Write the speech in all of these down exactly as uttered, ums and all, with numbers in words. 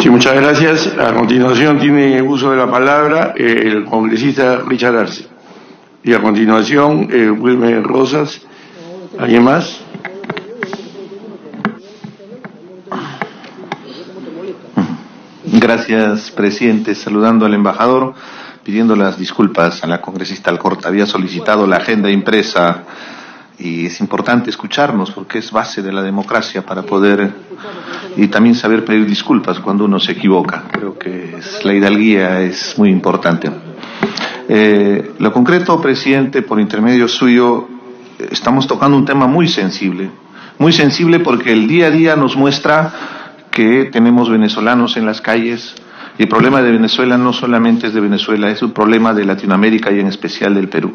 Sí, muchas gracias. A continuación tiene uso de la palabra eh, el congresista Richard Arce. Y a continuación, eh, Wilmer Rosas. ¿Alguien más? Gracias, presidente. Saludando al embajador, pidiendo las disculpas a la congresista Alcorta. Había solicitado la agenda impresa y es importante escucharnos porque es base de la democracia para poder y también saber pedir disculpas cuando uno se equivoca. Creo que es, la hidalguía es muy importante. Eh, lo concreto, presidente, por intermedio suyo, estamos tocando un tema muy sensible, muy sensible porque el día a día nos muestra que tenemos venezolanos en las calles y el problema de Venezuela no solamente es de Venezuela, es un problema de Latinoamérica y en especial del Perú.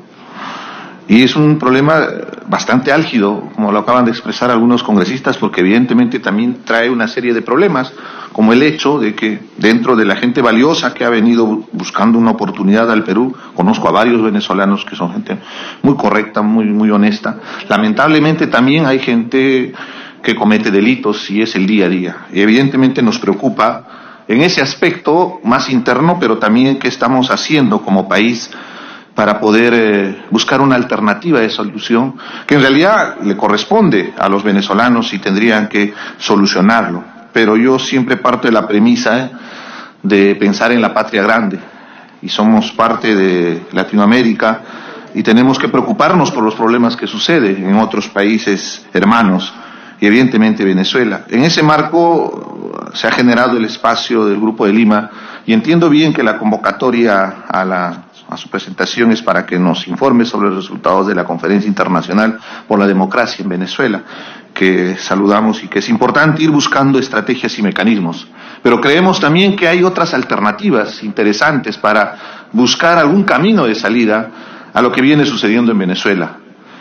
Y es un problema bastante álgido, como lo acaban de expresar algunos congresistas, porque evidentemente también trae una serie de problemas, como el hecho de que dentro de la gente valiosa que ha venido buscando una oportunidad al Perú, conozco a varios venezolanos que son gente muy correcta, muy, muy honesta, lamentablemente también hay gente que comete delitos y es el día a día. Y evidentemente nos preocupa en ese aspecto más interno, pero también qué estamos haciendo como país para poder eh, buscar una alternativa de solución que en realidad le corresponde a los venezolanos y tendrían que solucionarlo. Pero yo siempre parto de la premisa eh, de pensar en la patria grande y somos parte de Latinoamérica y tenemos que preocuparnos por los problemas que suceden en otros países hermanos y evidentemente Venezuela. En ese marco se ha generado el espacio del Grupo de Lima y entiendo bien que la convocatoria a la a su presentación es para que nos informe sobre los resultados de la Conferencia Internacional por la Democracia en Venezuela, que saludamos y que es importante ir buscando estrategias y mecanismos. Pero creemos también que hay otras alternativas interesantes para buscar algún camino de salida a lo que viene sucediendo en Venezuela,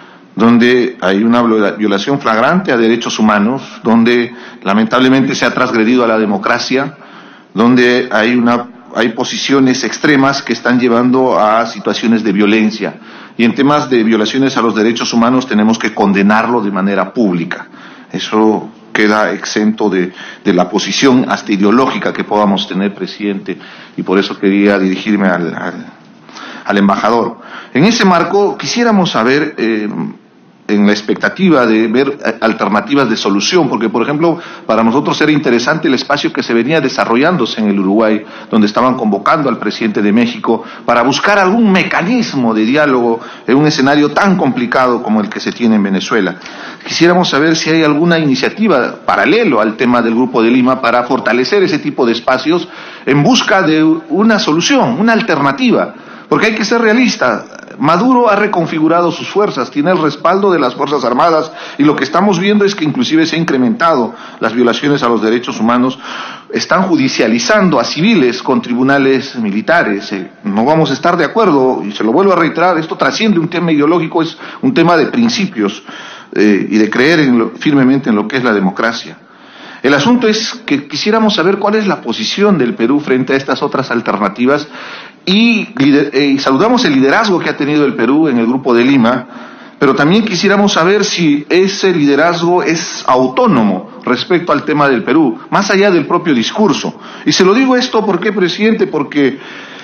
donde hay una violación flagrante a derechos humanos, donde lamentablemente se ha transgredido a la democracia, donde hay una hay posiciones extremas que están llevando a situaciones de violencia. Y en temas de violaciones a los derechos humanos tenemos que condenarlo de manera pública. Eso queda exento de, de la posición hasta ideológica que podamos tener, presidente, y por eso quería dirigirme al, al, al embajador. En ese marco quisiéramos saber, eh, en la expectativa de ver alternativas de solución, porque por ejemplo para nosotros era interesante el espacio que se venía desarrollándose en el Uruguay, donde estaban convocando al presidente de México para buscar algún mecanismo de diálogo en un escenario tan complicado como el que se tiene en Venezuela. Quisiéramos saber si hay alguna iniciativa paralelo al tema del Grupo de Lima para fortalecer ese tipo de espacios en busca de una solución, una alternativa, porque hay que ser realista. Maduro ha reconfigurado sus fuerzas, tiene el respaldo de las Fuerzas Armadas y lo que estamos viendo es que inclusive se ha incrementado las violaciones a los derechos humanos, están judicializando a civiles con tribunales militares. Eh, no vamos a estar de acuerdo y se lo vuelvo a reiterar, esto trasciende un tema ideológico, es un tema de principios eh, y de creer en lo, firmemente en lo que es la democracia. El asunto es que quisiéramos saber cuál es la posición del Perú frente a estas otras alternativas y, eh, y saludamos el liderazgo que ha tenido el Perú en el Grupo de Lima, pero también quisiéramos saber si ese liderazgo es autónomo respecto al tema del Perú, más allá del propio discurso. Y se lo digo esto, ¿por qué, presidente? Porque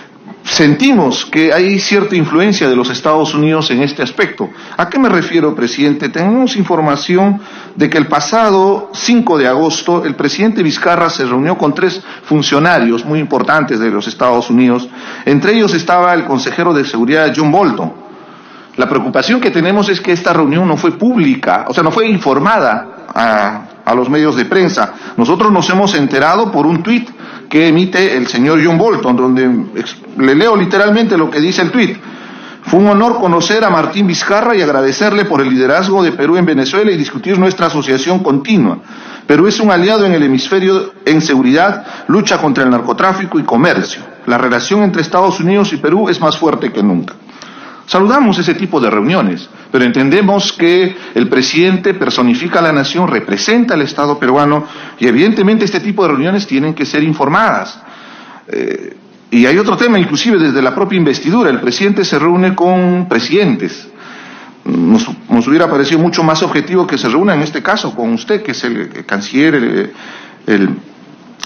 sentimos que hay cierta influencia de los Estados Unidos en este aspecto. ¿A qué me refiero, presidente? Tenemos información de que el pasado cinco de agosto el presidente Vizcarra se reunió con tres funcionarios muy importantes de los Estados Unidos. Entre ellos estaba el consejero de seguridad John Bolton. La preocupación que tenemos es que esta reunión no fue pública, o sea, no fue informada a, a los medios de prensa. Nosotros nos hemos enterado por un tuit que emite el señor John Bolton, donde le leo literalmente lo que dice el tuit. Fue un honor conocer a Martín Vizcarra y agradecerle por el liderazgo de Perú en Venezuela y discutir nuestra asociación continua. Perú es un aliado en el hemisferio en seguridad, lucha contra el narcotráfico y comercio. La relación entre Estados Unidos y Perú es más fuerte que nunca. Saludamos ese tipo de reuniones, pero entendemos que el presidente personifica a la nación, representa al Estado peruano y evidentemente este tipo de reuniones tienen que ser informadas. Eh, y hay otro tema, inclusive desde la propia investidura, el presidente se reúne con presidentes. Nos, nos hubiera parecido mucho más objetivo que se reúna en este caso con usted, que es el, el canciller, el, el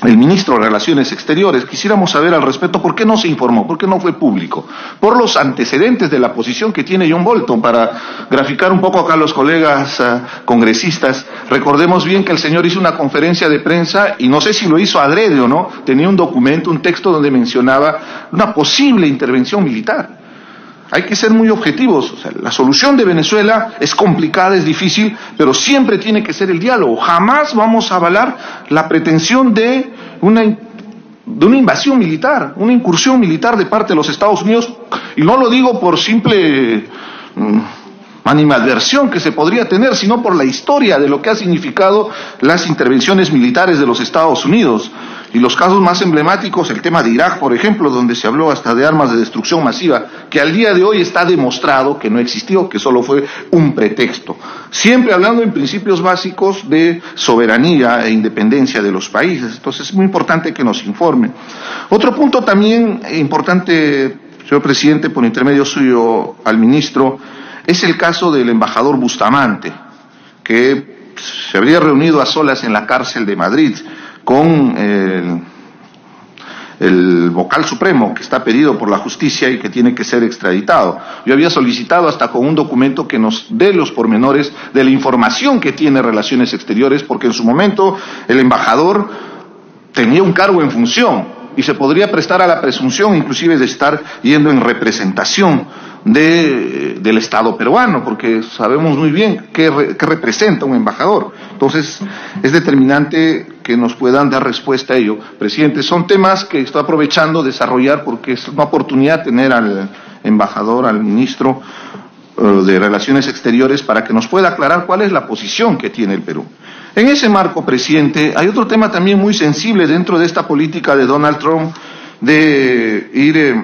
el ministro de Relaciones Exteriores. Quisiéramos saber al respecto por qué no se informó, por qué no fue público, por los antecedentes de la posición que tiene John Bolton. Para graficar un poco acá a los colegas uh, congresistas, recordemos bien que el señor hizo una conferencia de prensa, y no sé si lo hizo adrede o no, tenía un documento, un texto donde mencionaba una posible intervención militar. Hay que ser muy objetivos. O sea, la solución de Venezuela es complicada, es difícil, pero siempre tiene que ser el diálogo. Jamás vamos a avalar la pretensión de una, de una invasión militar, una incursión militar de parte de los Estados Unidos, y no lo digo por simple mmm, animadversión que se podría tener, sino por la historia de lo que ha significado las intervenciones militares de los Estados Unidos. Y los casos más emblemáticos, el tema de Irak, por ejemplo, donde se habló hasta de armas de destrucción masiva, que al día de hoy está demostrado que no existió, que solo fue un pretexto. Siempre hablando en principios básicos de soberanía e independencia de los países. Entonces es muy importante que nos informen. Otro punto también importante, señor presidente, por intermedio suyo al ministro, es el caso del embajador Bustamante, que se habría reunido a solas en la cárcel de Madrid con el, el vocal supremo, que está pedido por la justicia y que tiene que ser extraditado. Yo había solicitado hasta con un documento que nos dé los pormenores de la información que tiene Relaciones Exteriores, porque en su momento el embajador tenía un cargo en función y se podría prestar a la presunción inclusive de estar yendo en representación de, del Estado peruano, porque sabemos muy bien qué, re, qué representa un embajador. Entonces es determinante que nos puedan dar respuesta a ello. Presidente, son temas que estoy aprovechando desarrollar porque es una oportunidad tener al embajador, al ministro uh, de Relaciones Exteriores, para que nos pueda aclarar cuál es la posición que tiene el Perú. En ese marco, presidente, hay otro tema también muy sensible dentro de esta política de Donald Trump de ir eh,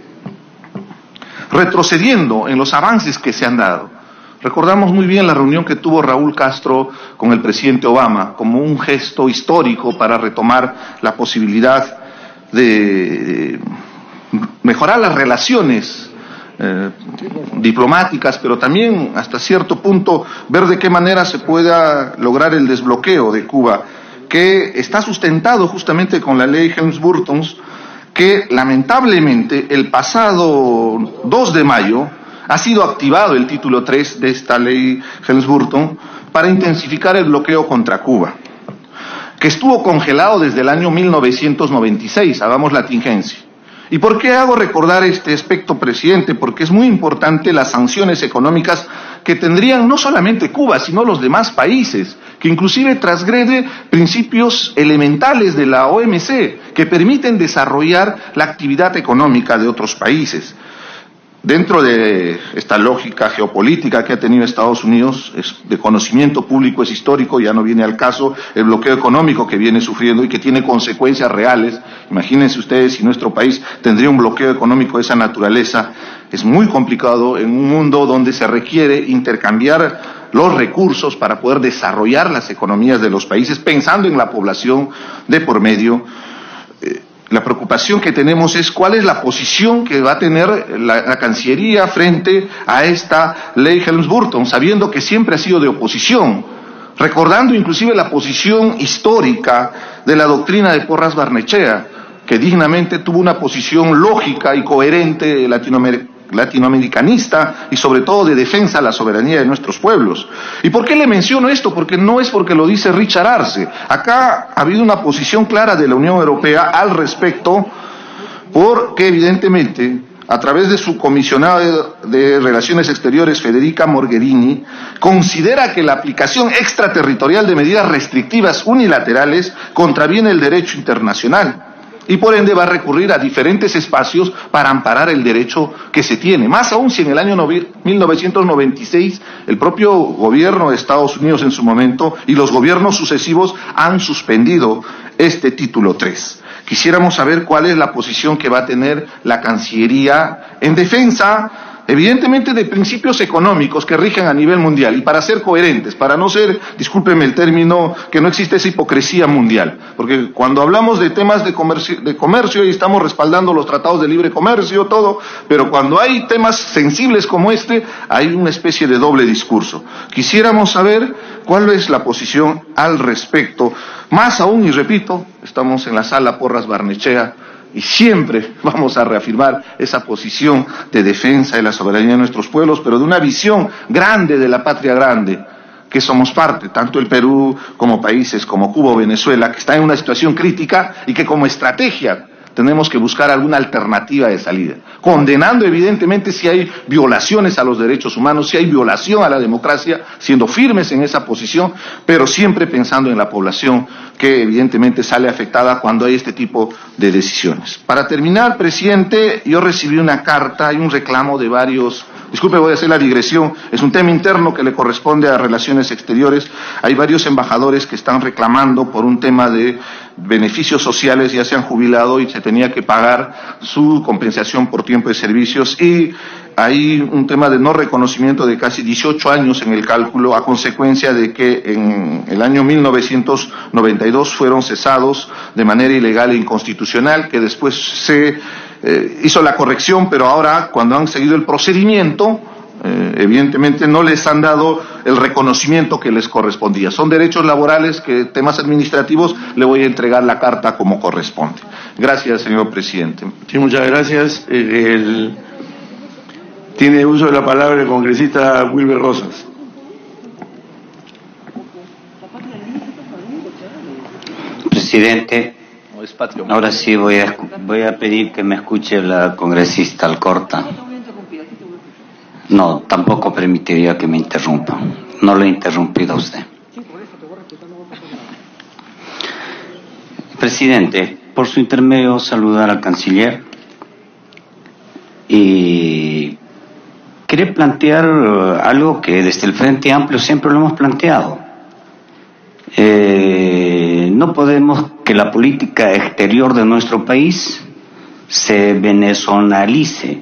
retrocediendo en los avances que se han dado. Recordamos muy bien la reunión que tuvo Raúl Castro con el presidente Obama como un gesto histórico para retomar la posibilidad de mejorar las relaciones eh, diplomáticas, pero también hasta cierto punto ver de qué manera se pueda lograr el desbloqueo de Cuba, que está sustentado justamente con la ley Helms-Burton, que lamentablemente el pasado dos de mayo ha sido activado el título tres de esta ley Helms-Burton para intensificar el bloqueo contra Cuba, que estuvo congelado desde el año mil novecientos noventa y seis, hagamos la tingencia. ¿Y por qué hago recordar este aspecto, presidente? Porque es muy importante las sanciones económicas que tendrían no solamente Cuba, sino los demás países, que inclusive transgrede principios elementales de la O M C, que permiten desarrollar la actividad económica de otros países. Dentro de esta lógica geopolítica que ha tenido Estados Unidos, es de conocimiento público, es histórico, ya no viene al caso el bloqueo económico que viene sufriendo y que tiene consecuencias reales. Imagínense ustedes si nuestro país tendría un bloqueo económico de esa naturaleza. Es muy complicado en un mundo donde se requiere intercambiar los recursos para poder desarrollar las economías de los países, pensando en la población de por medio. Eh, La preocupación que tenemos es cuál es la posición que va a tener la, la Cancillería frente a esta ley Helms-Burton, sabiendo que siempre ha sido de oposición, recordando inclusive la posición histórica de la doctrina de Porras Barnechea, que dignamente tuvo una posición lógica y coherente latinoamericana, latinoamericanista y sobre todo de defensa a la soberanía de nuestros pueblos. ¿Y por qué le menciono esto? Porque no es porque lo dice Richard Arce. Acá ha habido una posición clara de la Unión Europea al respecto, porque evidentemente a través de su comisionada de, de Relaciones Exteriores, Federica Mogherini, considera que la aplicación extraterritorial de medidas restrictivas unilaterales contraviene el derecho internacional. Y por ende va a recurrir a diferentes espacios para amparar el derecho que se tiene. Más aún si en el año mil novecientos noventa y seis el propio gobierno de Estados Unidos en su momento y los gobiernos sucesivos han suspendido este título tres. Quisiéramos saber cuál es la posición que va a tener la Cancillería en defensa evidentemente de principios económicos que rigen a nivel mundial, y para ser coherentes, para no ser, discúlpeme el término, que no existe esa hipocresía mundial, porque cuando hablamos de temas de comercio, de comercio y estamos respaldando los tratados de libre comercio, todo, pero cuando hay temas sensibles como este, hay una especie de doble discurso. Quisiéramos saber cuál es la posición al respecto, más aún, y repito, estamos en la sala Porras Barnechea, y siempre vamos a reafirmar esa posición de defensa de la soberanía de nuestros pueblos, pero de una visión grande de la patria grande, que somos parte, tanto el Perú como países como Cuba o Venezuela, que están en una situación crítica y que como estrategia tenemos que buscar alguna alternativa de salida, condenando evidentemente si hay violaciones a los derechos humanos, si hay violación a la democracia, siendo firmes en esa posición, pero siempre pensando en la población que evidentemente sale afectada cuando hay este tipo de decisiones. Para terminar, presidente, yo recibí una carta y un reclamo de varios, disculpe, voy a hacer la digresión, es un tema interno que le corresponde a Relaciones Exteriores, hay varios embajadores que están reclamando por un tema de beneficios sociales, ya se han jubilado y se tenía que pagar su compensación por tiempo de servicios, y hay un tema de no reconocimiento de casi dieciocho años en el cálculo a consecuencia de que en el año mil novecientos noventa y dos fueron cesados de manera ilegal e inconstitucional, que después se eh, hizo la corrección, pero ahora cuando han seguido el procedimiento, Eh, evidentemente no les han dado el reconocimiento que les correspondía. Son derechos laborales que, temas administrativos, le voy a entregar la carta como corresponde. Gracias, señor presidente. Sí, muchas gracias. Eh, el, tiene uso de la palabra el congresista Wilber Rosas. Presidente, ahora sí voy a, voy a pedir que me escuche la congresista Alcorta. No, tampoco permitiría que me interrumpa. No lo he interrumpido a usted. Presidente, por su intermedio saludar al canciller y quería plantear algo que desde el Frente Amplio siempre lo hemos planteado. Eh, no podemos que la política exterior de nuestro país se venezolanice.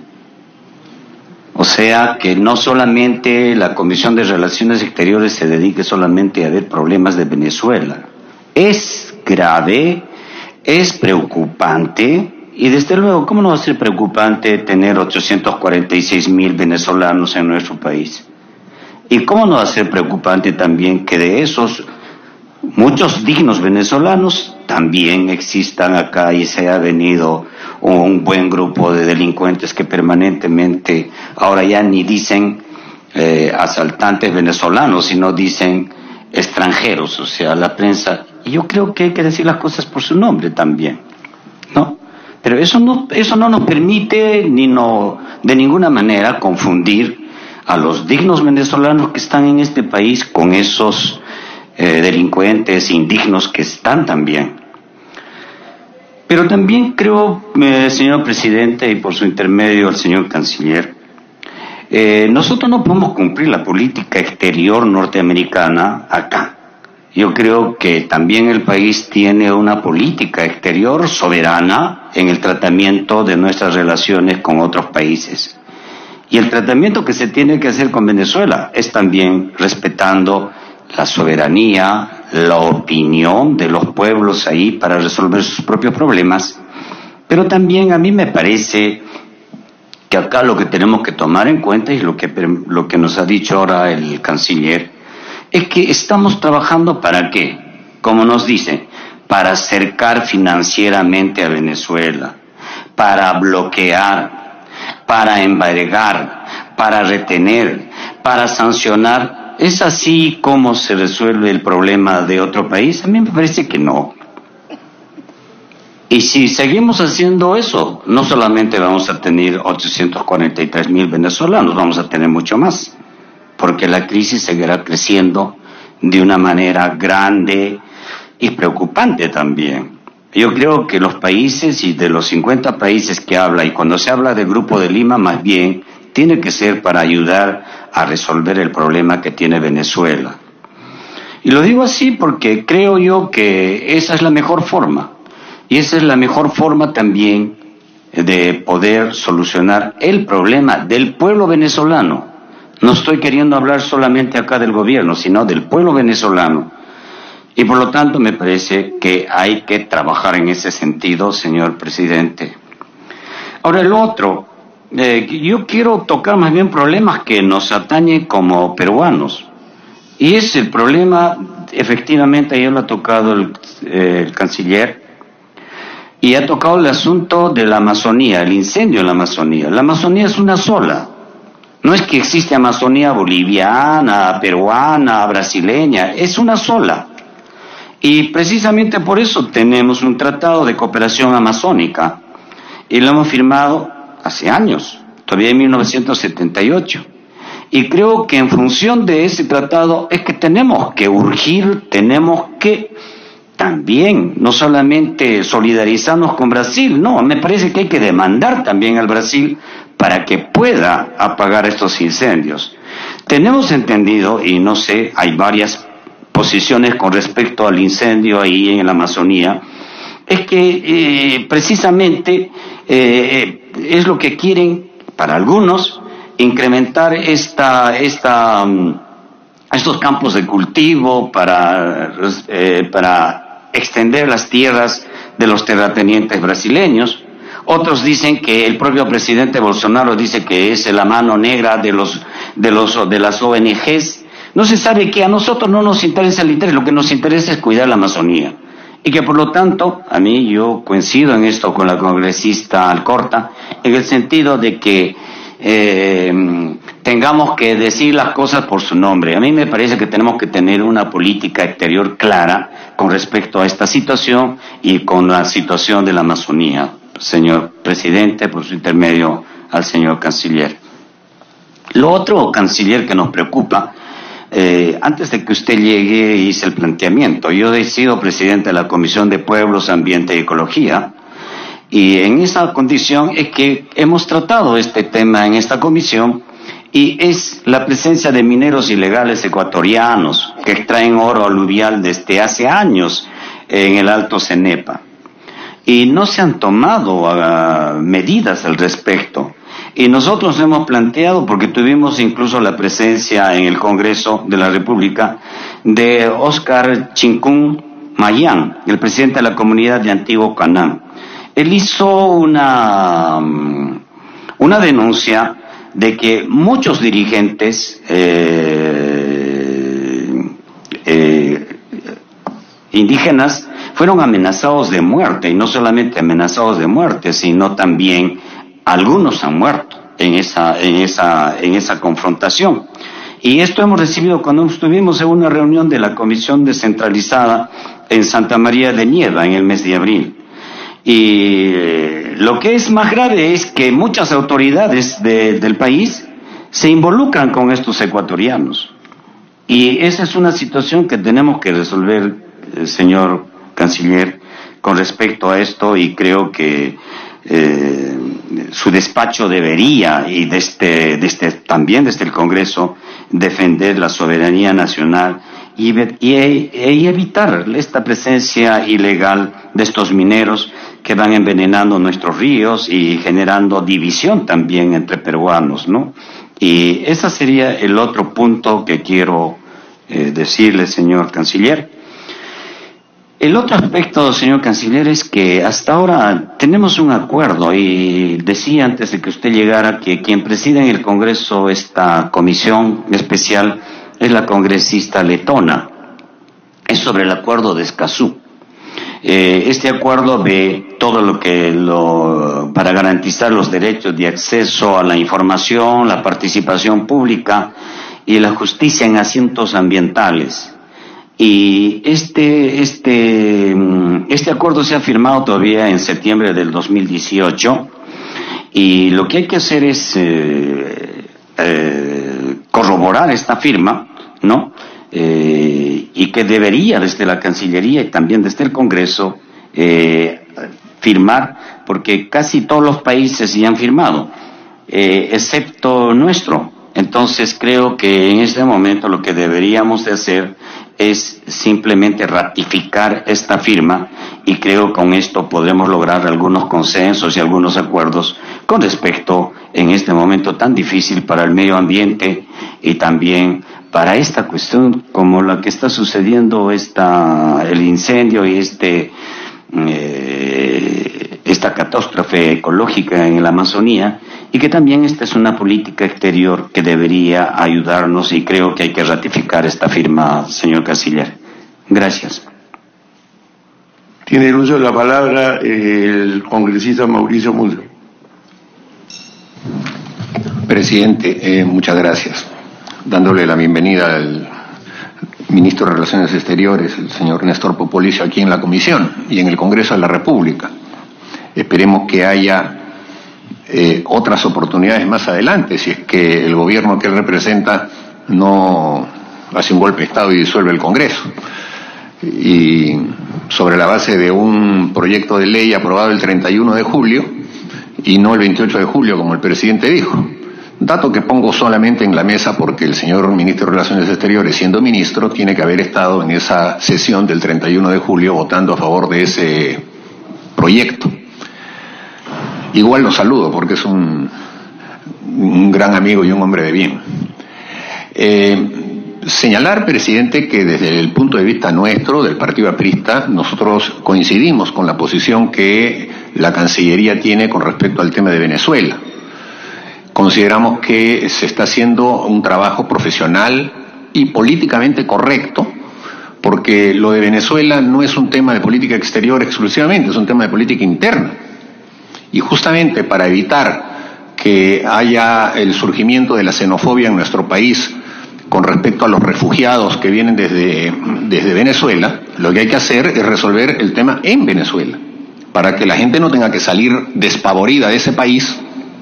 O sea, que no solamente la Comisión de Relaciones Exteriores se dedique solamente a ver problemas de Venezuela. Es grave, es preocupante, y desde luego, ¿cómo no va a ser preocupante tener ochocientos cuarenta y seis mil venezolanos en nuestro país? ¿Y cómo no va a ser preocupante también que de esos muchos dignos venezolanos también existan acá y se ha venido un buen grupo de delincuentes que permanentemente ahora ya ni dicen eh, asaltantes venezolanos, sino dicen extranjeros, o sea, la prensa? Y yo creo que hay que decir las cosas por su nombre también, ¿no? Pero eso no, eso no nos permite ni no, de ninguna manera confundir a los dignos venezolanos que están en este país con esos eh, delincuentes indignos que están también. Pero también creo, eh, señor presidente, y por su intermedio al señor canciller, eh, nosotros no podemos cumplir la política exterior norteamericana acá. Yo creo que también el país tiene una política exterior soberana en el tratamiento de nuestras relaciones con otros países. Y el tratamiento que se tiene que hacer con Venezuela es también respetando la soberanía, la opinión de los pueblos ahí para resolver sus propios problemas. Pero también a mí me parece que acá lo que tenemos que tomar en cuenta, y lo que, lo que nos ha dicho ahora el canciller, es que estamos trabajando ¿para qué? Como nos dicen, para acercar financieramente a Venezuela, para bloquear, para embargar, para retener, para sancionar. ¿Es así como se resuelve el problema de otro país? A mí me parece que no. Y si seguimos haciendo eso, no solamente vamos a tener ochocientos cuarenta y tres mil venezolanos, vamos a tener mucho más, porque la crisis seguirá creciendo de una manera grande y preocupante también. Yo creo que los países, y de los cincuenta países que habla, y cuando se habla del Grupo de Lima, más bien tiene que ser para ayudar a resolver el problema que tiene Venezuela. Y lo digo así porque creo yo que esa es la mejor forma, y esa es la mejor forma también de poder solucionar el problema del pueblo venezolano. No estoy queriendo hablar solamente acá del gobierno, sino del pueblo venezolano. Y por lo tanto me parece que hay que trabajar en ese sentido, señor presidente. Ahora el otro, eh, yo quiero tocar más bien problemas que nos atañen como peruanos. Y es el problema, efectivamente, ayer lo ha tocado el, eh, el canciller, y ha tocado el asunto de la Amazonía, el incendio en la Amazonía. La Amazonía es una sola. No es que existe Amazonía boliviana, peruana, brasileña, es una sola. Y precisamente por eso tenemos un tratado de cooperación amazónica. Y lo hemos firmado hace años, todavía en mil novecientos setenta y ocho. Y creo que en función de ese tratado es que tenemos que urgir, tenemos que también, no solamente solidarizarnos con Brasil, no, me parece que hay que demandar también al Brasil para que pueda apagar estos incendios. Tenemos entendido, y no sé, hay varias posiciones con respecto al incendio ahí en la Amazonía, es que eh, precisamente eh, es lo que quieren, para algunos, incrementar esta, esta, um, estos campos de cultivo para, eh, para extender las tierras de los terratenientes brasileños. Otros dicen que el propio presidente Bolsonaro dice que es la mano negra de los, de los, de las O N Ges. No se sabe que a nosotros no nos interesa el interés, lo que nos interesa es cuidar la Amazonía. Y que por lo tanto, a mí yo coincido en esto con la congresista Alcorta, en el sentido de que eh, tengamos que decir las cosas por su nombre. A mí me parece que tenemos que tener una política exterior clara con respecto a esta situación y con la situación de la Amazonía. Señor presidente, por su intermedio al señor canciller. Lo otro, canciller, que nos preocupa, eh, antes de que usted llegue hice el planteamiento. Yo he sido presidente de la Comisión de Pueblos, Ambiente y Ecología, y en esa condición es que hemos tratado este tema en esta comisión, y es la presencia de mineros ilegales ecuatorianos que extraen oro aluvial desde hace años en el Alto Cenepa. Y no se han tomado uh, medidas al respecto. Y nosotros hemos planteado, porque tuvimos incluso la presencia en el Congreso de la República de Oscar Chincún Mayán, el presidente de la comunidad de Antiguo Canaán. Él hizo una, una denuncia de que muchos dirigentes eh, eh, indígenas fueron amenazados de muerte, y no solamente amenazados de muerte, sino también algunos han muerto en esa, en esa, en esa confrontación. Y esto hemos recibido cuando estuvimos en una reunión de la Comisión Descentralizada en Santa María de Nieva en el mes de abril. Y eh, lo que es más grave es que muchas autoridades de, del país se involucran con estos ecuatorianos. Y esa es una situación que tenemos que resolver, eh, señor canciller, con respecto a esto, y creo que eh, su despacho debería, y desde, desde, también desde el Congreso, defender la soberanía nacional y, y, y evitar esta presencia ilegal de estos mineros que van envenenando nuestros ríos y generando división también entre peruanos, ¿no? Y ese sería el otro punto que quiero eh, decirle, señor canciller. El otro aspecto, señor canciller, es que hasta ahora tenemos un acuerdo, y decía antes de que usted llegara que quien preside en el Congreso esta comisión especial es la congresista letona. Es sobre el acuerdo de Escazú. Eh, este acuerdo ve todo lo que lo para garantizar los derechos de acceso a la información, la participación pública y la justicia en asuntos ambientales. Y este, este, este acuerdo se ha firmado todavía en septiembre del dos mil dieciocho, y lo que hay que hacer es eh, eh, corroborar esta firma, ¿no? Eh, y que debería desde la Cancillería y también desde el Congreso eh, firmar, porque casi todos los países ya han firmado, eh, excepto nuestro. Entonces creo que en este momento lo que deberíamos de hacer es simplemente ratificar esta firma, y creo que con esto podremos lograr algunos consensos y algunos acuerdos con respecto en este momento tan difícil para el medio ambiente y también para esta cuestión como la que está sucediendo, esta, el incendio y este eh, esta catástrofe ecológica en la Amazonía, y que también esta es una política exterior que debería ayudarnos, y creo que hay que ratificar esta firma, señor Canciller. Gracias. Tiene el uso de la palabra el congresista Mauricio Mundo. Presidente, eh, muchas gracias. Dándole la bienvenida al ministro de Relaciones Exteriores, el señor Néstor Popolicio, aquí en la Comisión y en el Congreso de la República. Esperemos que haya eh, otras oportunidades más adelante, si es que el gobierno que él representa no hace un golpe de Estado y disuelve el Congreso. Y sobre la base de un proyecto de ley aprobado el treinta y uno de julio y no el veintiocho de julio, como el presidente dijo. Dato que pongo solamente en la mesa porque el señor ministro de Relaciones Exteriores, siendo ministro, tiene que haber estado en esa sesión del treinta y uno de julio votando a favor de ese proyecto. Igual lo saludo porque es un, un gran amigo y un hombre de bien. Eh, señalar, presidente, que desde el punto de vista nuestro, del Partido Aprista, nosotros coincidimos con la posición que la Cancillería tiene con respecto al tema de Venezuela. Consideramos que se está haciendo un trabajo profesional y políticamente correcto, porque lo de Venezuela no es un tema de política exterior exclusivamente, es un tema de política interna. Y justamente para evitar que haya el surgimiento de la xenofobia en nuestro país con respecto a los refugiados que vienen desde, desde Venezuela, lo que hay que hacer es resolver el tema en Venezuela, para que la gente no tenga que salir despavorida de ese país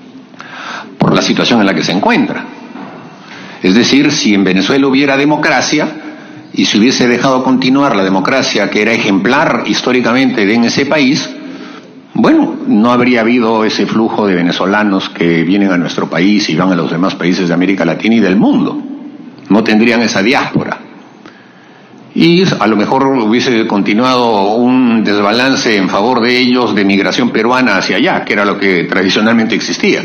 por la situación en la que se encuentra. Es decir, si en Venezuela hubiera democracia y se hubiese dejado continuar la democracia que era ejemplar históricamente en ese país, bueno, no habría habido ese flujo de venezolanos que vienen a nuestro país y van a los demás países de América Latina y del mundo. No tendrían esa diáspora. Y a lo mejor hubiese continuado un desbalance en favor de ellos de migración peruana hacia allá, que era lo que tradicionalmente existía.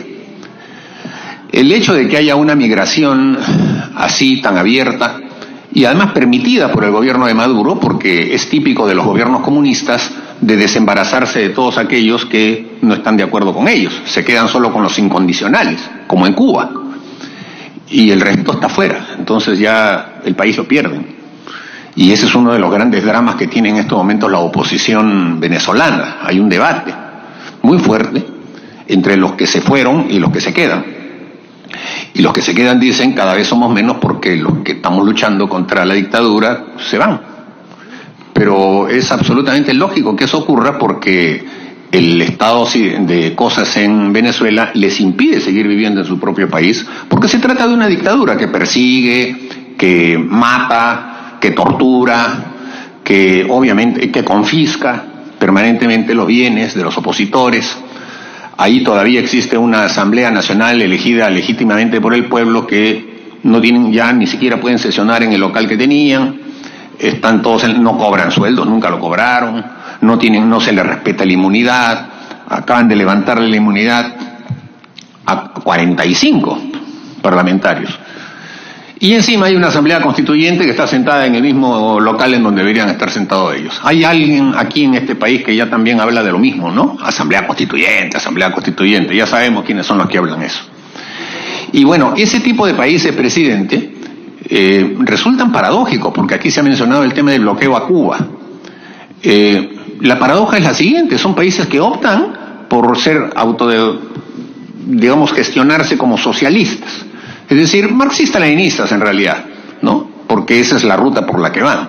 El hecho de que haya una migración así tan abierta y además permitida por el gobierno de Maduro, porque es típico de los gobiernos comunistas de desembarazarse de todos aquellos que no están de acuerdo con ellos, se quedan solo con los incondicionales, como en Cuba, y el resto está fuera, entonces ya el país lo pierden. Y ese es uno de los grandes dramas que tiene en estos momentos la oposición venezolana. Hay un debate muy fuerte entre los que se fueron y los que se quedan. Y los que se quedan dicen cada vez somos menos porque los que estamos luchando contra la dictadura se van. Pero es absolutamente lógico que eso ocurra porque el estado de cosas en Venezuela les impide seguir viviendo en su propio país, porque se trata de una dictadura que persigue, que mata, que tortura, que obviamente que confisca permanentemente los bienes de los opositores. Ahí todavía existe una Asamblea Nacional elegida legítimamente por el pueblo que no tienen ya, ni siquiera pueden sesionar en el local que tenían, están todos, en, no cobran sueldos, nunca lo cobraron, no tienen, no se les respeta la inmunidad, acaban de levantarle la inmunidad a cuarenta y cinco parlamentarios. Y encima hay una asamblea constituyente que está sentada en el mismo local en donde deberían estar sentados ellos. Hay alguien aquí en este país que ya también habla de lo mismo, ¿no? Asamblea constituyente, asamblea constituyente, ya sabemos quiénes son los que hablan eso. Y bueno, ese tipo de países, presidente, eh, resultan paradójicos, porque aquí se ha mencionado el tema del bloqueo a Cuba. Eh, la paradoja es la siguiente, son países que optan por ser auto, de, digamos, gestionarse como socialistas. Es decir, marxistas-leninistas en realidad, ¿no? Porque esa es la ruta por la que van.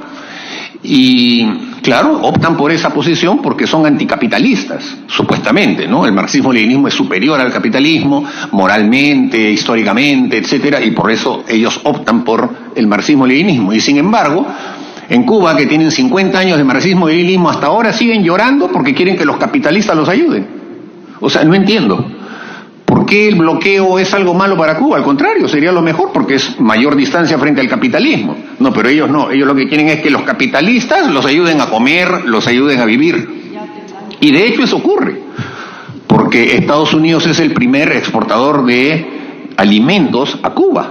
Y, claro, optan por esa posición porque son anticapitalistas, supuestamente, ¿no? El marxismo-leninismo es superior al capitalismo, moralmente, históricamente, etcétera, y por eso ellos optan por el marxismo-leninismo. Y, sin embargo, en Cuba, que tienen cincuenta años de marxismo-leninismo, hasta ahora siguen llorando porque quieren que los capitalistas los ayuden. O sea, no entiendo. ¿Por qué el bloqueo es algo malo para Cuba? Al contrario, sería lo mejor porque es mayor distancia frente al capitalismo. No, pero ellos no, ellos lo que quieren es que los capitalistas los ayuden a comer, los ayuden a vivir. Y de hecho eso ocurre, porque Estados Unidos es el primer exportador de alimentos a Cuba.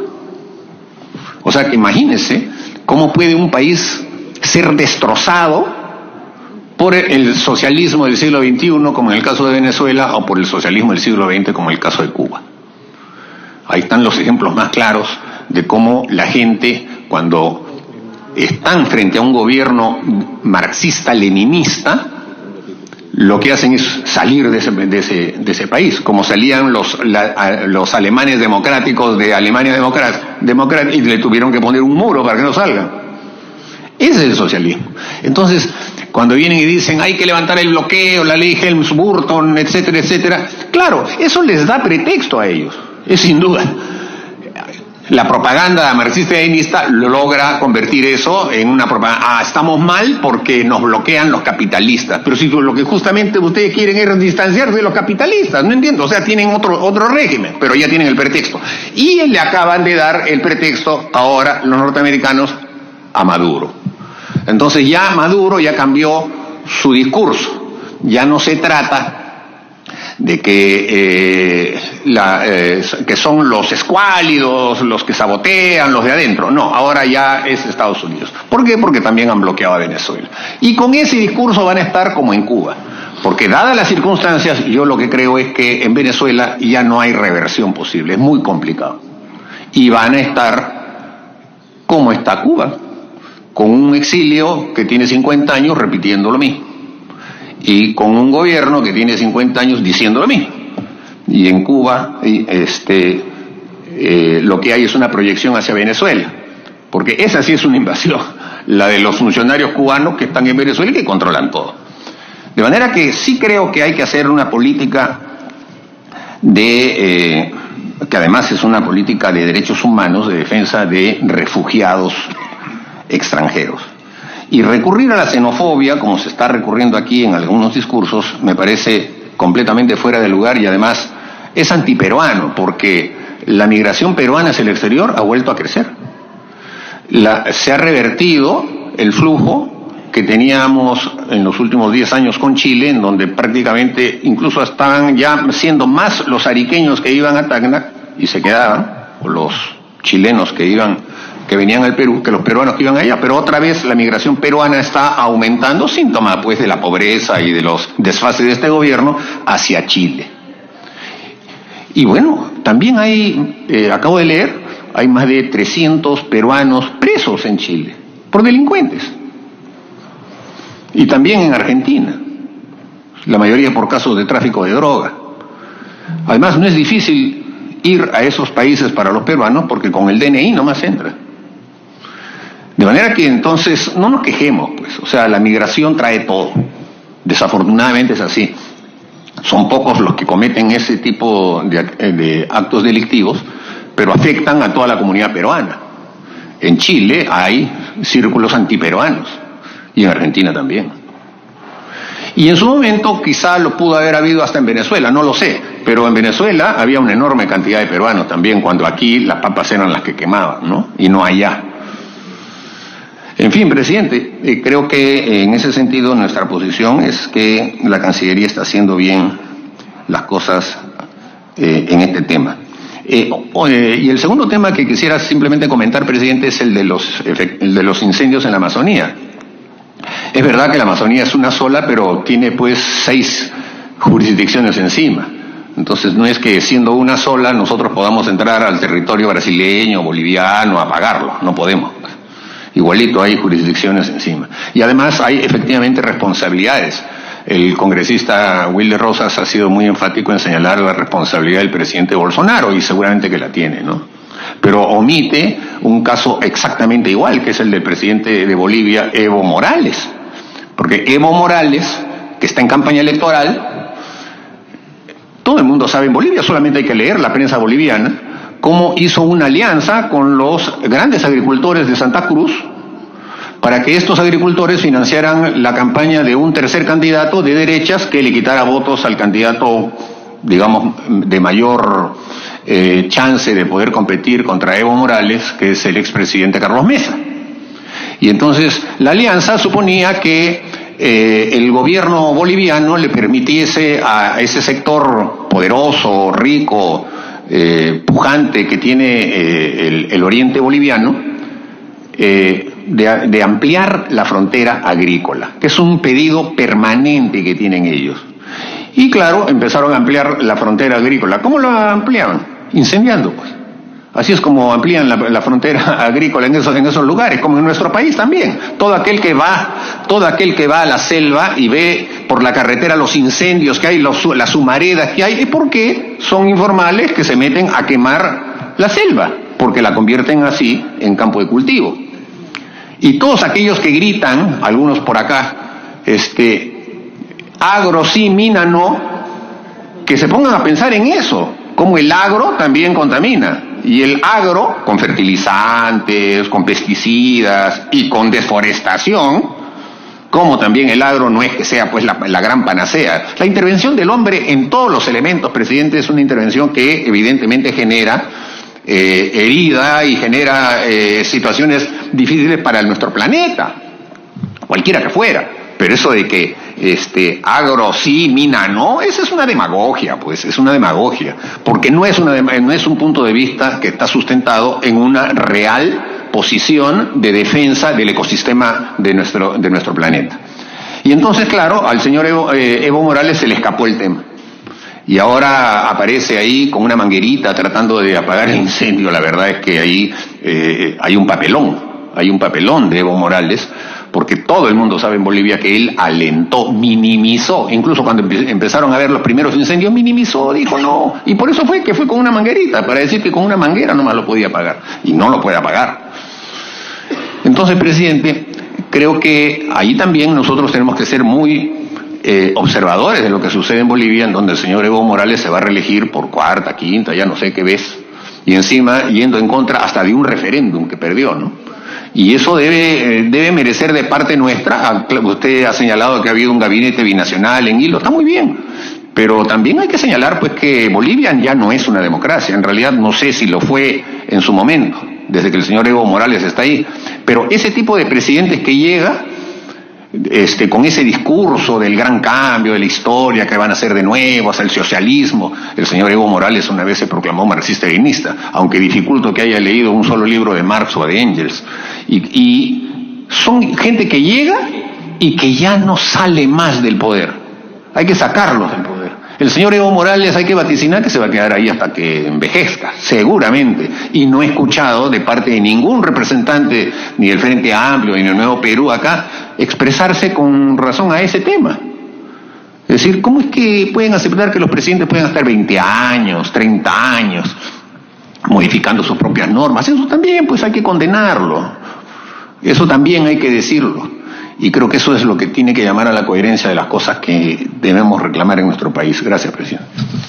O sea que imagínense cómo puede un país ser destrozado por el socialismo del siglo veintiuno, como en el caso de Venezuela, o por el socialismo del siglo veinte, como en el caso de Cuba. Ahí están los ejemplos más claros de cómo la gente, cuando están frente a un gobierno marxista-leninista, lo que hacen es salir de ese, de ese, de ese país, como salían los, la, los alemanes democráticos de Alemania democrática, y le tuvieron que poner un muro para que no salgan. Ese es el socialismo. Entonces, cuando vienen y dicen hay que levantar el bloqueo, la ley Helms-Burton, etcétera, etcétera, claro, eso les da pretexto a ellos, es sin duda. La propaganda marxista-leninista logra convertir eso en una propaganda. Ah, estamos mal porque nos bloquean los capitalistas. Pero si lo que justamente ustedes quieren es distanciarse de los capitalistas, no entiendo. O sea, tienen otro otro régimen, pero ya tienen el pretexto. Y le acaban de dar el pretexto ahora los norteamericanos a Maduro. Entonces ya Maduro ya cambió su discurso. Ya no se trata de que eh, la, eh, que son los escuálidos, los que sabotean, los de adentro. No, ahora ya es Estados Unidos. ¿Por qué? Porque también han bloqueado a Venezuela. Y con ese discurso van a estar como en Cuba. Porque dadas las circunstancias, yo lo que creo es que en Venezuela ya no hay reversión posible. Es muy complicado. Y van a estar como está Cuba, con un exilio que tiene cincuenta años repitiendo lo mismo. Y con un gobierno que tiene cincuenta años diciendo lo mismo. Y en Cuba este, eh, lo que hay es una proyección hacia Venezuela, porque esa sí es una invasión, la de los funcionarios cubanos que están en Venezuela y que controlan todo. De manera que sí creo que hay que hacer una política de, eh, que además es una política de derechos humanos, de defensa de refugiados extranjeros. Y recurrir a la xenofobia, como se está recurriendo aquí en algunos discursos, me parece completamente fuera de lugar y además es antiperuano, porque la migración peruana hacia el exterior ha vuelto a crecer. La, se ha revertido el flujo que teníamos en los últimos diez años con Chile, en donde prácticamente incluso estaban ya siendo más los ariqueños que iban a Tacna y se quedaban, o los chilenos que iban que venían al Perú, que los peruanos que iban allá, pero otra vez la migración peruana está aumentando, síntoma pues de la pobreza y de los desfases de este gobierno hacia Chile. Y bueno, también hay, eh, acabo de leer, hay más de trescientos peruanos presos en Chile, por delincuentes. Y también en Argentina, la mayoría por casos de tráfico de droga. Además, no es difícil ir a esos países para los peruanos, porque con el D N I nomás entra. De manera que entonces no nos quejemos, pues, o sea, la migración trae todo. Desafortunadamente es así. Son pocos los que cometen ese tipo de, de actos delictivos, pero afectan a toda la comunidad peruana. En Chile hay círculos antiperuanos y en Argentina también. Y en su momento quizá lo pudo haber habido hasta en Venezuela, no lo sé, pero en Venezuela había una enorme cantidad de peruanos también, cuando aquí las papas eran las que quemaban, ¿no? Y no allá. En fin, presidente, eh, creo que en ese sentido nuestra posición es que la Cancillería está haciendo bien las cosas eh, en este tema. Eh, eh, y el segundo tema que quisiera simplemente comentar, presidente, es el de los, el de los incendios en la Amazonía. Es verdad que la Amazonía es una sola, pero tiene pues seis jurisdicciones encima. Entonces no es que siendo una sola nosotros podamos entrar al territorio brasileño, boliviano, a apagarlo, no podemos. Igualito hay jurisdicciones encima. Y además hay efectivamente responsabilidades. El congresista Wilde Rosas ha sido muy enfático en señalar la responsabilidad del presidente Bolsonaro, y seguramente que la tiene, ¿no? Pero omite un caso exactamente igual, que es el del presidente de Bolivia, Evo Morales. Porque Evo Morales, que está en campaña electoral, todo el mundo sabe en Bolivia, solamente hay que leer la prensa boliviana, cómo hizo una alianza con los grandes agricultores de Santa Cruz para que estos agricultores financiaran la campaña de un tercer candidato de derechas que le quitara votos al candidato digamos, de mayor eh, chance de poder competir contra Evo Morales, que es el expresidente Carlos Mesa. Y entonces la alianza suponía que eh, el gobierno boliviano le permitiese a ese sector poderoso, rico, eh, pujante que tiene eh, el, el oriente boliviano, eh, de, de ampliar la frontera agrícola, que es un pedido permanente que tienen ellos. Y claro, empezaron a ampliar la frontera agrícola. ¿Cómo la ampliaban? Incendiando, pues. Así es como amplían la, la frontera agrícola en esos, en esos lugares, como en nuestro país también. Todo aquel que va, todo aquel que va a la selva y ve por la carretera los incendios que hay, los, las humaredas que hay, es porque son informales que se meten a quemar la selva, porque la convierten así en campo de cultivo. Y todos aquellos que gritan, algunos por acá, este, agro sí, mina no, que se pongan a pensar en eso, como el agro también contamina. Y el agro, con fertilizantes, con pesticidas y con deforestación, como también el agro no es que sea pues la, la gran panacea. La intervención del hombre en todos los elementos, presidente, es una intervención que evidentemente genera eh, herida y genera eh, situaciones difíciles para nuestro planeta, cualquiera que fuera. Pero eso de que este agro sí, mina no, esa es una demagogia, pues, es una demagogia, porque no es una no es un punto de vista que está sustentado en una real posición de defensa del ecosistema de nuestro de nuestro planeta. Y entonces, claro, al señor Evo, eh, Evo Morales se le escapó el tema. Y ahora aparece ahí con una manguerita tratando de apagar el incendio. La verdad es que ahí eh, hay un papelón, hay un papelón de Evo Morales, porque todo el mundo sabe en Bolivia que él alentó, minimizó, incluso cuando empezaron a ver los primeros incendios, minimizó, dijo no, y por eso fue que fue con una manguerita, para decir que con una manguera nomás lo podía apagar, y no lo puede apagar. Entonces, presidente, creo que ahí también nosotros tenemos que ser muy eh, observadores de lo que sucede en Bolivia, en donde el señor Evo Morales se va a reelegir por cuarta, quinta, ya no sé qué vez, y encima yendo en contra hasta de un referéndum que perdió, ¿no? Y eso debe, debe merecer de parte nuestra. Usted ha señalado que ha habido un gabinete binacional en Hilo, está muy bien, pero también hay que señalar pues que Bolivia ya no es una democracia. En realidad no sé si lo fue en su momento, desde que el señor Evo Morales está ahí, pero ese tipo de presidentes que llega este, con ese discurso del gran cambio de la historia, que van a ser de nuevo hacia el socialismo. El señor Evo Morales una vez se proclamó marxista-leninista, aunque dificulto que haya leído un solo libro de Marx o de Engels. Y, y son gente que llega y que ya no sale más del poder. Hay que sacarlos del poder. El señor Evo Morales hay que vaticinar que se va a quedar ahí hasta que envejezca, seguramente. Y no he escuchado de parte de ningún representante, ni del Frente Amplio, ni del Nuevo Perú acá, expresarse con razón a ese tema. Es decir, ¿cómo es que pueden aceptar que los presidentes puedan estar veinte años, treinta años, modificando sus propias normas? Eso también, pues hay que condenarlo. Eso también hay que decirlo. Y creo que eso es lo que tiene que llamar a la coherencia de las cosas que debemos reclamar en nuestro país. Gracias, presidente.